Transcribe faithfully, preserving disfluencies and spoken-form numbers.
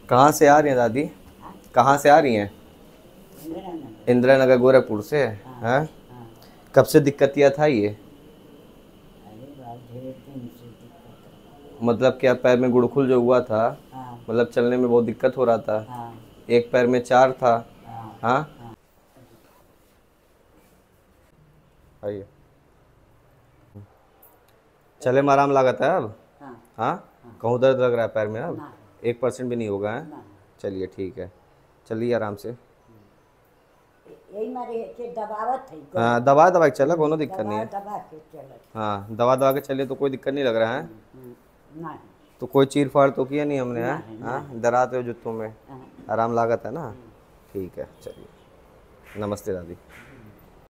कहाँ से आ रही हैं दादी? कहाँ से आ रही हैं? इंदिरा नगर गोरखपुर से हैं? कब से दिक्कत यह था ये? मतलब क्या पैर में गुड़खुल जो हुआ था, मतलब चलने में बहुत दिक्कत हो रहा था? एक पैर में चार था? हाँ, आइए। चले में आराम लागत है अब? हाँ, कहूँ दर्द लग रहा है पैर में अब? एक परसेंट भी नहीं होगा है? चलिए ठीक है, चलिए आराम से। यही मारे के दबावत है को हाँ, दवा दवा के चला, कोनो दिक्कत नहीं दबा है। दबा के चलत। हाँ, दवा दवा के चलिए तो कोई दिक्कत नहीं लग रहा है। नहीं तो कोई चीर फाड़ तो किया नहीं हमने है? नहीं, हाँ, डराते हो जूतों में? नहीं। आराम लागत है ना? ठीक है, चलिए। नमस्ते दादी।